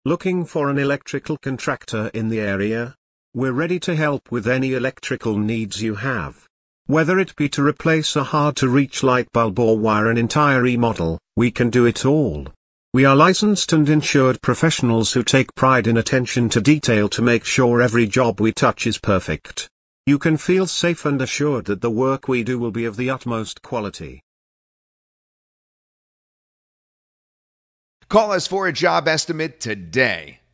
Looking for an electrical contractor in the area? We're ready to help with any electrical needs you have. Whether it be to replace a hard-to-reach light bulb or wire an entire remodel, we can do it all. We are licensed and insured professionals who take pride in attention to detail to make sure every job we touch is perfect. You can feel safe and assured that the work we do will be of the utmost quality. Call us for a job estimate today.